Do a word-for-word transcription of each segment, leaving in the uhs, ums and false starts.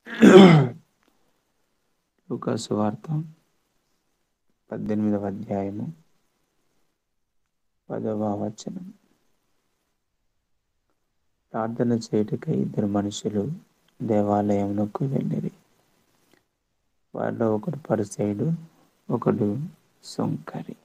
లూకా సువార్త పద్దెనిమిదవ అధ్యాయము పదవ వచనం. ప్రార్థన చేయుటకై ఇద్దరు మనుషులు దేవాలయమునకు వెళ్ళిరి. వారిలో ఒకడు పరిసయ్యుడు, ఒకడు సుంకరి.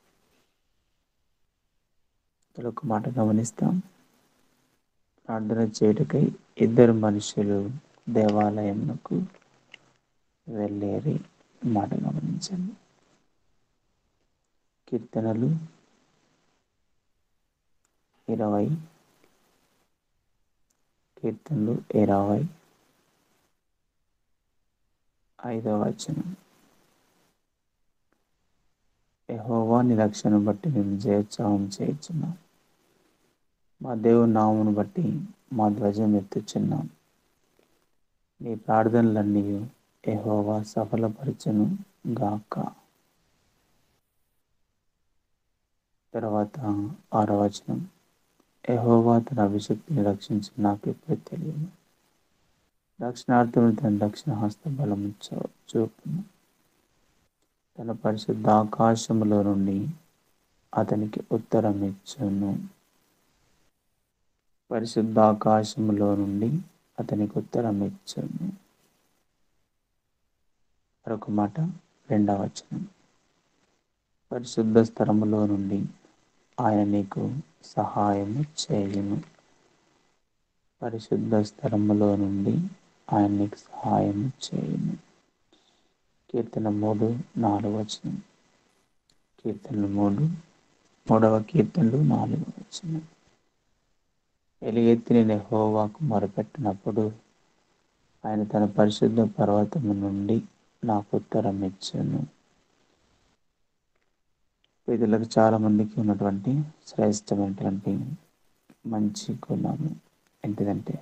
ఇక్కడ ఒక మాట గమనిస్తాం. ప్రార్థన చేయుటకై ఇద్దరు మనుషులు దేవాలయమునకు వెళ్ళేరి. మాట గమనించండి. కీర్తనలు ఇరవై కీర్తనలు ఇరవై ఐదవ వచనం. యెహోవా నీ రక్షణ బట్టి మేము జయోత్సాహం చేయుచున్నాం. మా దేవుని నామమును బట్టి మా ధ్వజం ఎత్తుచున్నాం. నీ ప్రార్థనలన్నీ యెహోవా సఫలపరచును గాక. తర్వాత ఆరో వచనం. యెహోవా తన అభిషక్తిని రక్షించి నాకు ఎప్పుడు తెలియను. దక్షిణార్థులు తన దక్షిణ హస్త బలము చూపును. తన పరిశుద్ధ ఆకాశములో నుండి అతనికి ఉత్తరం ఇచ్చును. పరిశుద్ధ ఆకాశములో నుండి అతనికి ఉత్తరం ఇచ్చును. మరొక మాట రెండవ వచనం. పరిశుద్ధ స్థలములో నుండి ఆయన నీకు సహాయము చేయును. పరిశుద్ధ స్థలములో నుండి ఆయన నీకు సహాయము చేయును. కీర్తన మూడు నాలుగు వచనం. కీర్తనలు మూడు మూడవ కీర్తనలు నాలుగు వచనం. ఎలుగెత్తి నేను యెహోవాకు మొరపెట్టినప్పుడు ఆయన తన పరిశుద్ధ పర్వతము నుండి నాకు ఉత్తరం ఇచ్చును. పేదలకు చాలా మందికి ఉన్నటువంటి శ్రేష్టమైనటువంటి మంచి గుణము ఏంటిదంటే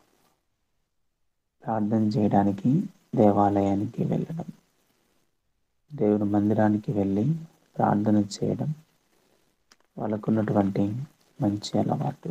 ప్రార్థన చేయడానికి దేవాలయానికి వెళ్ళడం, దేవుని మందిరానికి వెళ్ళి ప్రార్థన చేయడం వాళ్ళకు ఉన్నటువంటి మంచి అలవాటు.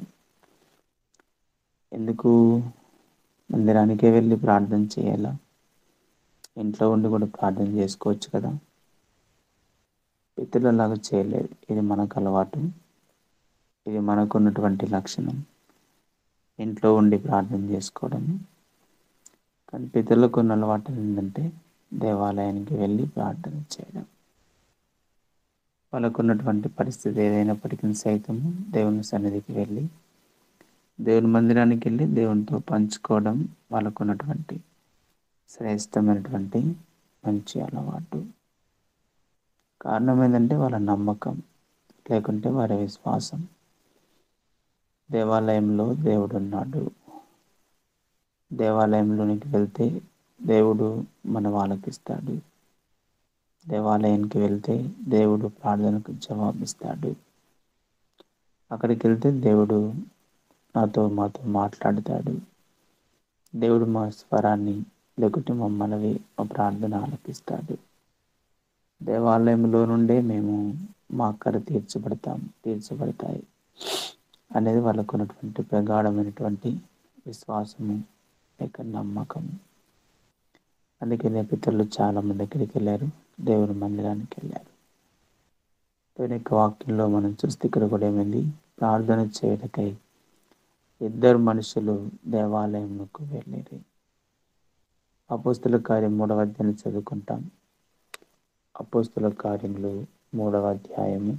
ఎందుకు మందిరానికే వెళ్ళి ప్రార్థన చేయాలా? ఇంట్లో ఉండి కూడా ప్రార్థన చేసుకోవచ్చు కదా. పితరులలాగా చేయలేదు. ఇది మనకు అలవాటు, ఇది మనకున్నటువంటి లక్షణం, ఇంట్లో ఉండి ప్రార్థన చేసుకోవడం. కానీ పితరులకు ఉన్న అలవాటు ఏంటంటే దేవాలయానికి వెళ్ళి ప్రార్థన చేయడం. వాళ్ళకున్నటువంటి పరిస్థితి ఏదైనప్పటికీ సైతము దేవుని సన్నిధికి వెళ్ళి దేవుని మందిరానికి వెళ్ళి దేవునితో పంచుకోవడం వాళ్ళకున్నటువంటి శ్రేష్టమైనటువంటి మంచి అలవాటు. కారణం ఏంటంటే వాళ్ళ నమ్మకం, లేకుంటే వారి విశ్వాసం. దేవాలయంలో దేవుడు ఉన్నాడు. దేవాలయంలోనికి వెళ్తే దేవుడు మన వాళ్ళకిస్తాడు. దేవాలయానికి వెళ్తే దేవుడు ప్రార్థనకు జవాబిస్తాడు. అక్కడికి వెళ్తే దేవుడు నాతో మాతో మాట్లాడతాడు. దేవుడు మా స్వరాన్ని లేకుంటే మా మనవి మా ప్రార్థన ఆలకిస్తాడు. దేవాలయంలో నుండే మేము మా అక్కర తీర్చబడతాం తీర్చబడతాయి అనేది వాళ్ళకు ఉన్నటువంటి ప్రగాఢమైనటువంటి విశ్వాసము లేక నమ్మకము. అందుకనే పితరులు చాలా మంది దగ్గరికి వెళ్ళారు, దేవుని మందిరానికి వెళ్ళారు. దేవుని యొక్క వాక్యంలో మనం చూస్తే ఇక్కడ కూడా ఏమైంది? ప్రార్థన చేయటకై ఇద్దరు మనుషులు దేవాలయంకు వెళ్ళిరి. అపోస్తుల కార్యం మూడవ అధ్యాయం చదువుకుంటాం. అపోస్తుల కార్యములు మూడవ అధ్యాయము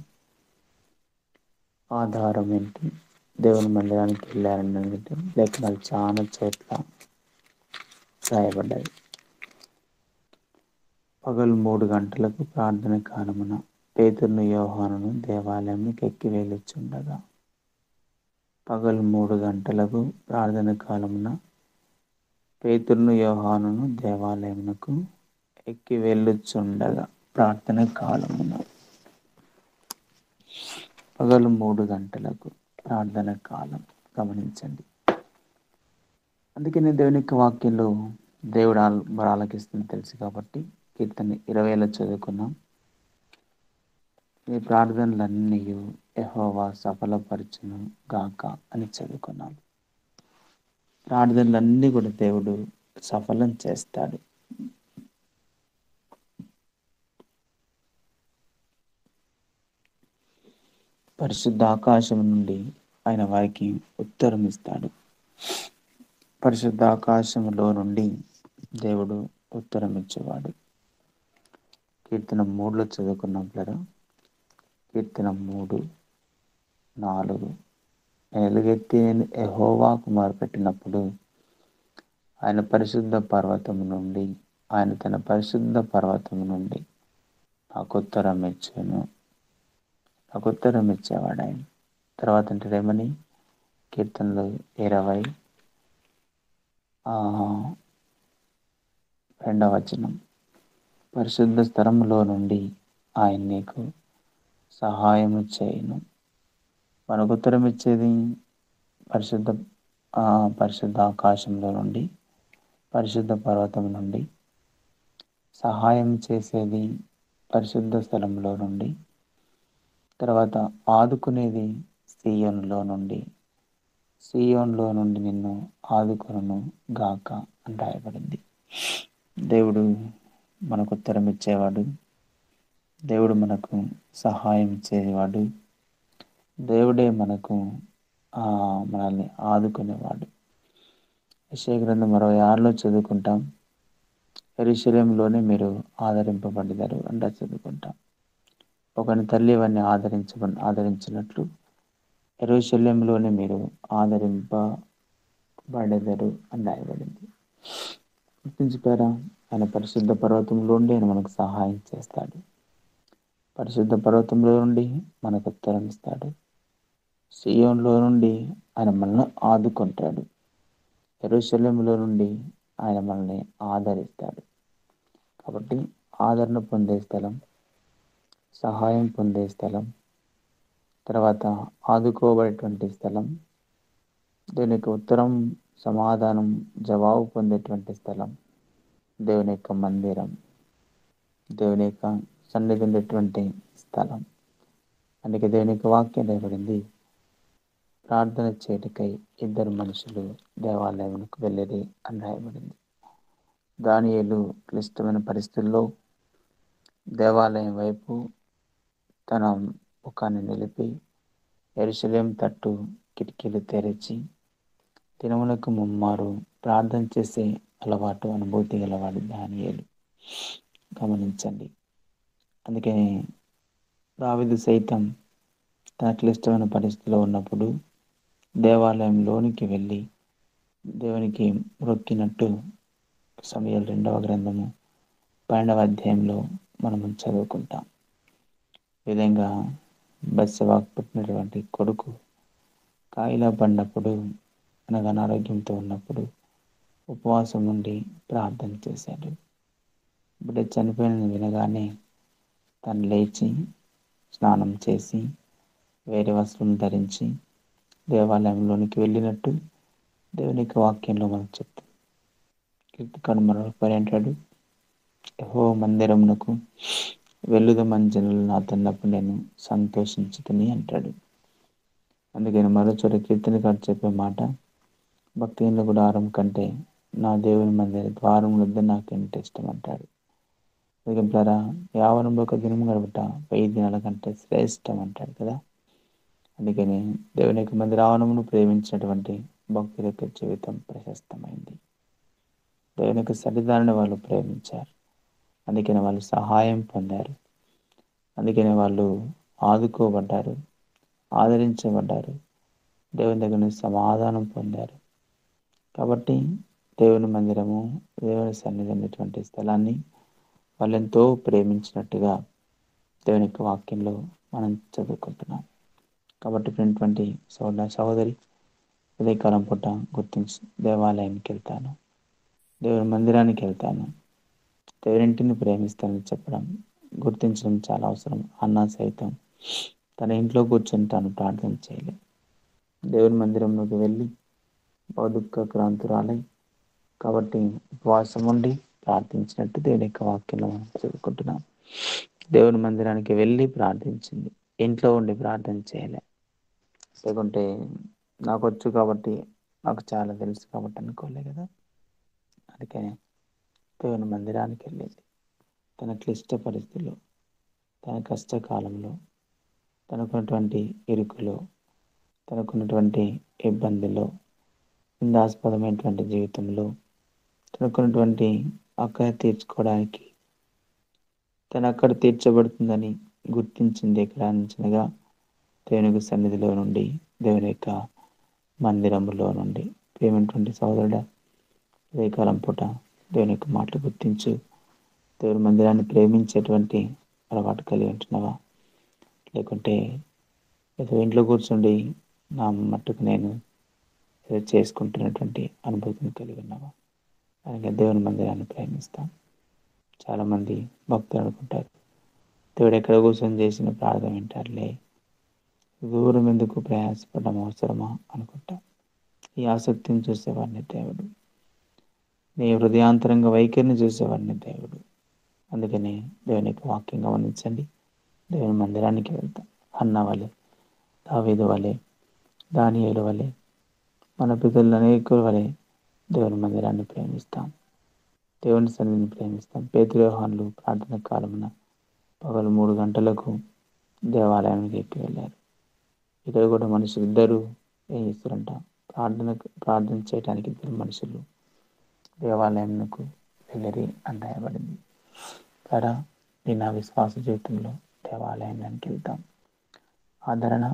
ఆధారం ఏంటి? దేవుని మందిరానికి వెళ్ళారని లేఖనాలు చాలా చోట్ల రాయబడ్డాయి. పగలు మూడు గంటలకు ప్రార్థన కాలమున పేతురును యోహానును దేవాలయానికి ఎక్కి వెళ్ళుచుండగా. పగలు మూడు గంటలకు ప్రార్థన కాలమున పేతురును యోహానును దేవాలయమునకు ఎక్కి వెళ్ళుచుండగా. ప్రార్థన కాలమున పగలు మూడు గంటలకు ప్రార్థన కాలం గమనించండి. అందుకనే దేవుని యొక్క వాక్యంలో దేవుడు మరి ఆలకిస్తుంది తెలుసు కాబట్టి కీర్తన ఇరవైలో చదువుకున్నాం. ఈ ప్రార్థనలన్నీ యెహోవా సఫలపరచును గాక అని చదువుకున్నాం. ప్రార్థనలన్నీ కూడా దేవుడు సఫలం చేస్తాడు. పరిశుద్ధ ఆకాశం నుండి ఆయన వారికి ఉత్తరం ఇస్తాడు. పరిశుద్ధ ఆకాశములో నుండి దేవుడు ఉత్తరం ఇచ్చేవాడు. కీర్తన మూడులో చదువుకున్నాం కదా. కీర్తన మూడు నాలుగు నేను ఎలుగెత్తి యెహోవాకు మొరపెట్టినప్పుడు ఆయన పరిశుద్ధ పర్వతము నుండి ఆయన తన పరిశుద్ధ పర్వతము నుండి నాకు ఉత్తరం ఇచ్చాను. నాకు ఉత్తరం ఇచ్చేవాడు ఆయన. తర్వాత అంటాడేమని, కీర్తనలు ఇరవై రెండవ వచనం, పరిశుద్ధ స్థలములో నుండి ఆయన నీకు సహాయము చేయను. మనకు ఉత్తరం ఇచ్చేది పరిశుద్ధ పరిశుద్ధ ఆకాశంలో నుండి, పరిశుద్ధ పర్వతం నుండి. సహాయం చేసేది పరిశుద్ధ స్థలంలో నుండి. తర్వాత ఆదుకునేది సీయోనులో నుండి. సీయోనులో నుండి నిన్ను ఆదుకొనును గాక అని రాయబడింది. దేవుడు మనకు ఉత్తరం ఇచ్చేవాడు. దేవుడు మనకు సహాయం ఇచ్చేవాడు. దేవుడే మనకు మనల్ని ఆదుకునేవాడు. యెషయా గ్రంథం అరవై ఆరులో చదువుకుంటాం, యెరూషలేములోనే మీరు ఆదరింపబడ్డారు అంటే చదువుకుంటాం. ఒకని తల్లి వారిని ఆదరించ ఆదరించినట్లు యెరూషలేములోనే మీరు ఆదరింపబడెదరు అని రాయబడింది. గుర్తుంచుకోరా, ఆయన పరిశుద్ధ పర్వతంలో ఉండి ఆయన మనకు సహాయం చేస్తాడు. పరిశుద్ధ పర్వతంలో నుండి మనకు ఉత్తరం ఇస్తాడు. సీయోనులో నుండి ఆయన మనల్ని ఆదుకుంటాడు. యెరూషలేములో నుండి ఆయన మనల్ని ఆదరిస్తాడు. కాబట్టి ఆదరణ పొందే స్థలం, సహాయం పొందే స్థలం, తర్వాత ఆదుకోబడేటువంటి స్థలం, దీనికి ఉత్తరం, సమాధానం, జవాబు పొందేటువంటి స్థలం దేవుని యొక్క మందిరం, దేవుని యొక్క సన్నిధి ఉండేటువంటి స్థలం. అందుకే దేవుని యొక్క వాక్యం రాయబడింది, ప్రార్థన చేయటకై ఇద్దరు మనుషులు దేవాలయంకు వెళ్ళిరి అని రాయబడింది. దానియేలు క్లిష్టమైన పరిస్థితుల్లో దేవాలయం వైపు తన ముఖాన్ని నిలిపి యెరూషలేము తట్టు కిటికీలు తెరిచి దినములకు ముమ్మారు ప్రార్థన చేసే అలవాటు, అనుభూతి గలవాడు దానియేలు. గమనించండి. అందుకని దావీదు సైతం తన క్లిష్టమైన పరిస్థితిలో ఉన్నప్పుడు దేవాలయంలోనికి వెళ్ళి దేవునికి మొక్కినట్టు సమూయేలు రెండవ గ్రంథము పన్నెండవ అధ్యాయంలో మనము చదువుకుంటాం. ఈ విధంగా బత్షెబకు పుట్టినటువంటి కొడుకు కాయిలా పడినప్పుడు, అనగా అనారోగ్యంతో ఉన్నప్పుడు ఉపవాసం నుండి ప్రార్థన చేశాడు. బిడ్డ చనిపోయిన వినగానే తను లేచి స్నానం చేసి వేరే వస్త్రం ధరించి దేవాలయంలోనికి వెళ్ళినట్టు దేవునికి వాక్యంలో మనం చెప్తాం. కీర్తికాడు మరొక అంటాడు, యెహోవా మందిరమునకు వెళ్ళుదమని జనులు నాతన్నప్పుడు నేను సంతోషించుతుని అంటాడు. అందుకని మరో చోట కీర్తనకాడు చెప్పే మాట, భక్తిహీనుల గుడారం కంటే నా దేవుని మందిర ద్వారం వద్ద నాకెంత ఇష్టం అంటాడు. ఎందుకంటారా, యావనంలో ఒక దినం గడపట వెయ్యి దినాల కంటే శ్రేష్టం అంటాడు కదా. అందుకని దేవుని యొక్క మందిర ఆవరణమును ప్రేమించినటువంటి భక్తుల యొక్క జీవితం ప్రశస్తమైంది. దేవుని యొక్క సన్నిధానాన్ని వాళ్ళు ప్రేమించారు. అందుకని వాళ్ళు సహాయం పొందారు. అందుకని వాళ్ళు ఆదుకోబడ్డారు, ఆదరించబడ్డారు, దేవుని దగ్గర నుంచి సమాధానం పొందారు. కాబట్టి దేవుని మందిరము, దేవుని సన్నిధి అనేటువంటి స్థలాన్ని వాళ్ళు ఎంతో ప్రేమించినట్టుగా దేవుని యొక్క వాక్యంలో మనం చదువుకుంటున్నాం. కాబట్టి ఇటువంటి సోదర సహోదరి ఉదయకాలం పూట గుర్తించి దేవాలయానికి వెళ్తాను, దేవుని మందిరానికి వెళ్తాను, దేవునింటిని ప్రేమిస్తానని చెప్పడం, గుర్తించడం చాలా అవసరం. అన్న సైతం తన ఇంట్లో కూర్చొని తాను ప్రార్థన చేయలేదు. దేవుని మందిరంలోకి వెళ్ళి బౌద్ధ క్రాంతురాలై కాబట్టి ఉపవాసం ఉండి ప్రార్థించినట్టు దేవుని యొక్క వాక్యంలో మనం చదువుకుంటున్నాం. దేవుని మందిరానికి వెళ్ళి ప్రార్థించింది, ఇంట్లో ఉండి ప్రార్థన చేయలే. లేకుంటే నాకు వచ్చు కాబట్టి, నాకు చాలా తెలుసు కాబట్టి అనుకోలే కదా. అందుకని దేవుని మందిరానికి వెళ్ళింది. తన క్లిష్ట పరిస్థితుల్లో, తన కష్టకాలంలో, తనకున్నటువంటి ఇరుకులో, తనకున్నటువంటి ఇబ్బందుల్లో, నిందాస్పదమైనటువంటి జీవితంలో తనకున్నటువంటి అక్కర తీర్చుకోవడానికి తను అక్కడ తీర్చబడుతుందని గుర్తించింది ఎక్కడ నుంచినగా దేవునికి సన్నిధిలో నుండి, దేవుని యొక్క మందిరములో నుండి. ప్రేమైనటువంటి సహోదరుడా, ఉదయకాలం పూట దేవుని యొక్క మాటలు గుర్తించు. దేవుని మందిరాన్ని ప్రేమించేటువంటి అలవాటు కలిగి ఉంటున్నావా? లేకుంటే ఏదో ఇంట్లో కూర్చుండి నా మట్టుకు నేను ఏదో చేసుకుంటున్నటువంటి అనుభూతిని కలిగి ఉన్నావా? అలాగే దేవుని మందిరాన్ని ప్రేమిస్తాం. చాలామంది భక్తులు అనుకుంటారు, దేవుడు ఎక్కడ కూర్చొని చేసిన ప్రార్థన వింటారులే, దూరం ఎందుకు ప్రయాసపడడం అవసరమా అనుకుంటాం. ఈ ఆసక్తిని చూసేవాడిని దేవుడు, నీ హృదయాంతరంగ వైఖరిని చూసేవాడిని దేవుడు. అందుకని దేవుని యొక్క వాక్యం గమనించండి. దేవుని మందిరానికి వెళ్తాం. అన్న వలె, దావీదు వలె, దానియేలు వలె, మన పితరులు అనేకుల వలె దేవుని మందిరాన్ని ప్రేమిస్తాం, దేవుని సన్నిధిని ప్రేమిస్తాం. పేతురు యోహానులు ప్రార్థన కాలమున పగలు మూడు గంటలకు దేవాలయానికి ఎక్కి వెళ్ళారు. ఇక్కడ కూడా మనుషులు ఇద్దరు ఏం చేస్తారంట, ప్రార్థన ప్రార్థన చేయడానికి ఇద్దరు మనుషులు దేవాలయంకు వెళ్ళరి అని రాయబడింది. కదా, ఈ నా విశ్వాస జీవితంలో దేవాలయానికి వెళ్తాం. ఆదరణ,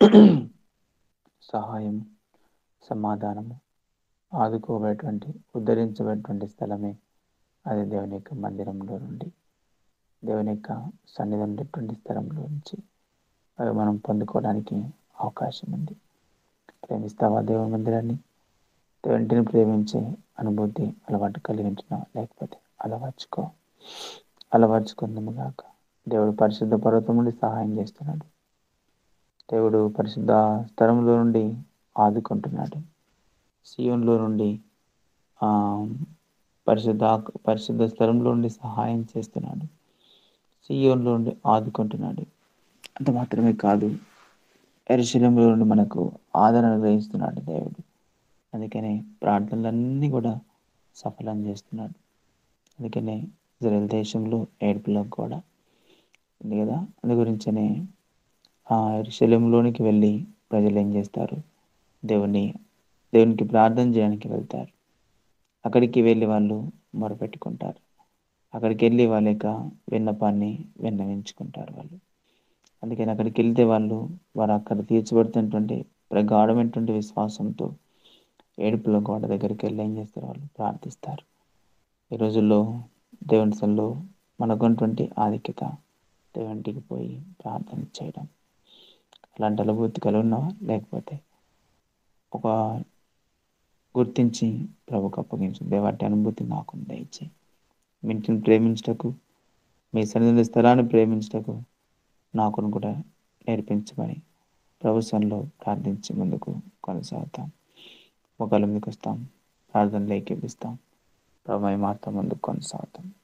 సహాయం, సమాధానము, ఆదుకోబడేటువంటి ఉద్ధరించబడేటువంటి స్థలమే అది దేవుని యొక్క మందిరంలో నుండి, దేవుని యొక్క సన్నిధి ఉండేటువంటి స్థలంలో నుంచి అవి మనం పొందుకోవడానికి అవకాశం ఉంది. ప్రేమిస్తావా దేవుని మందిరాన్ని? దేవునిని ప్రేమించే అనుభూతి అలవాటు కలిగి ఉంటున్నావా? లేకపోతే అలవర్చుకో అలవర్చుకుందాము గాక. దేవుడు పరిశుద్ధ పర్వతం నుండి సహాయం చేస్తున్నాడు. దేవుడు పరిశుద్ధ స్థలంలో నుండి ఆదుకుంటున్నాడు. సియోన్లో నుండి ఆ పరిశుద్ధ పరిశుద్ధ స్థలంలో నుండి సహాయం చేస్తున్నాడు. సియోన్లో నుండి ఆదుకుంటున్నాడు. అంత మాత్రమే కాదు, యెరూషలేములో నుండి మనకు ఆదరణ గ్రహిస్తున్నాడు దేవుడు. అందుకనే ప్రార్థనలన్నీ కూడా సఫలం చేస్తున్నాడు. అందుకనే ఇజ్రాయెల్ దేశంలో ఏడుపులకు కూడా ఉంది కదా. అందు గురించనే ఆ యెరూషలేములోనికి వెళ్ళి ప్రజలు ఏం చేస్తారు, దేవుని దేవునికి ప్రార్థన చేయడానికి వెళ్తారు. అక్కడికి వెళ్ళి వాళ్ళు మొరపెట్టుకుంటారు. అక్కడికి వెళ్ళి వాళ్ళ యొక్క విన్నపాన్ని విన్నవించుకుంటారు వాళ్ళు. అందుకని అక్కడికి వెళ్తే వాళ్ళు వారు అక్కడ తీర్చబడుతున్నటువంటి ప్రగాఢమైనటువంటి విశ్వాసంతో ఏడుపుల గోడ దగ్గరికి వెళ్ళి ఏం చేస్తారు, వాళ్ళు ప్రార్థిస్తారు. ఈ రోజుల్లో దేవుని సన్నిధిలో మనకున్నటువంటి ఆధిక్యత దేవునికి పోయి ప్రార్థన చేయడం. అలాంటి అనుభూతి కలిగి ఉన్నావా? లేకపోతే ఒక గుర్తించి ప్రభుకు అప్పగించు, దేవాటి అనుభూతి నాకు దయచేయి. మీ ఇంటిని ప్రేమించటకు, మీ సన్నిధి స్థలాన్ని ప్రేమించటకు నాకును కూడా నేర్పించమని ప్రభు సన్నిధిలో ప్రార్థించి ముందుకు కొనసాగుతాం. ఒకళ్ళ మీదకి వస్తాం, ప్రార్థనలు ఏకీపిస్తాం, ప్రభు మాతో ముందుకు కొనసాగుతాం.